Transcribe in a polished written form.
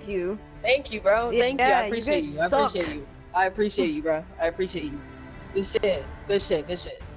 with you. Thank you, bro. Thank you. I appreciate guys you. I suck. appreciate you. I appreciate you, bro. I appreciate you. Good shit. Good shit. Good shit.